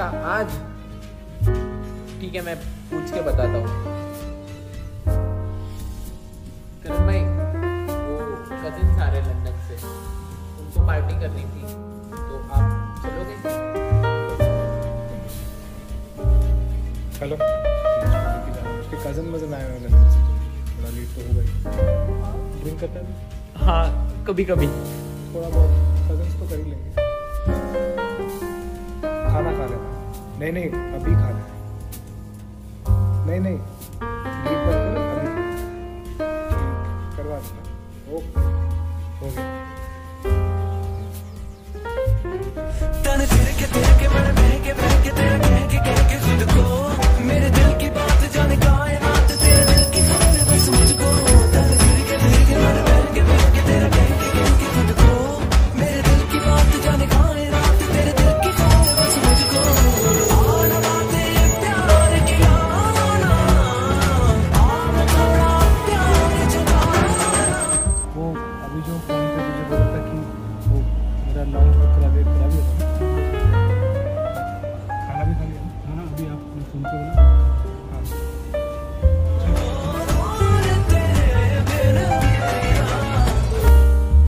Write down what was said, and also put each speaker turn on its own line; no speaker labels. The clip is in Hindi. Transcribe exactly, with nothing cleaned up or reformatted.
अच्छा आज ठीक है, मैं पूछ के बताता हूँ। करण भाई, वो कजिन सारे लंदन से, उनको पार्टी करनी थी, तो आप चलोगे?
हेलो, उसके कजन मजन आए हुए लंदन से, तो थोड़ा लेट तो हो गई। ड्रिंक करता है?
हाँ, कभी कभी
थोड़ा बहुत कजन्स तो कर ही लेंगे। खाना खा लेना। नहीं नहीं, अभी खा लेना। नहीं नहीं, लीव मत करो, अभी करवा देना। ओके, हो गया।
तन तेरे के तेरे के बड़े महंगे महंगे तेरा कह के कह के खुद को, मेरे दिल की बात जाने कायनात तेरे दिल की खबर बस मुझको। तन तेरे के तेरे के बड़े महंगे महंगे तेरा कह के कह के खुद को, मेरे दिल की बात जाने कायनात तेरे दिल की खबर बस मुझको। आना बातें प्यार की आना, आना थोड़ा प्यार जताना।
वो अभी जो फोन पे मुझे बोला था कि वो मेरा लॉन्च बुक करा दे, करा दिया था। खाना भी खा लिया। खाना अभी आपने फोन पे बोला